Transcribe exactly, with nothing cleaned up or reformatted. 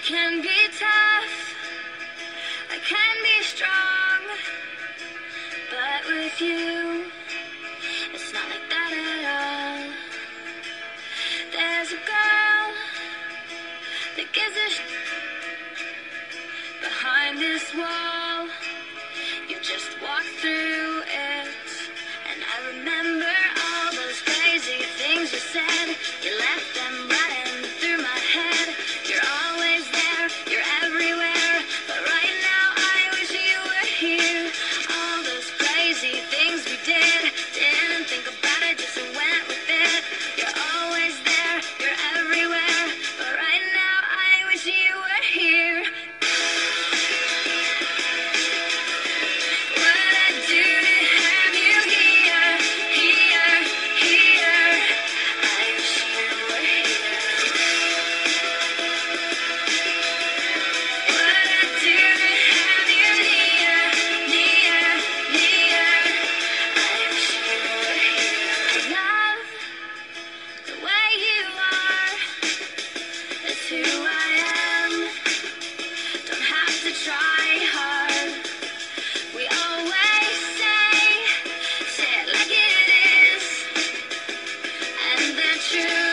can be tough, I can be strong, but with you, it's not like that at all. There's a girl that gives a sh behind this wall. You just walk through it, and I remember all those crazy things you said. You left them running through my head. You're always there, you're everywhere, but right now I wish you were here. All those crazy things we did, didn't think about it, just went with it. You're always there, you're everywhere, but right now I wish you were here. Try hard. We always say, say it like it is, and the truth.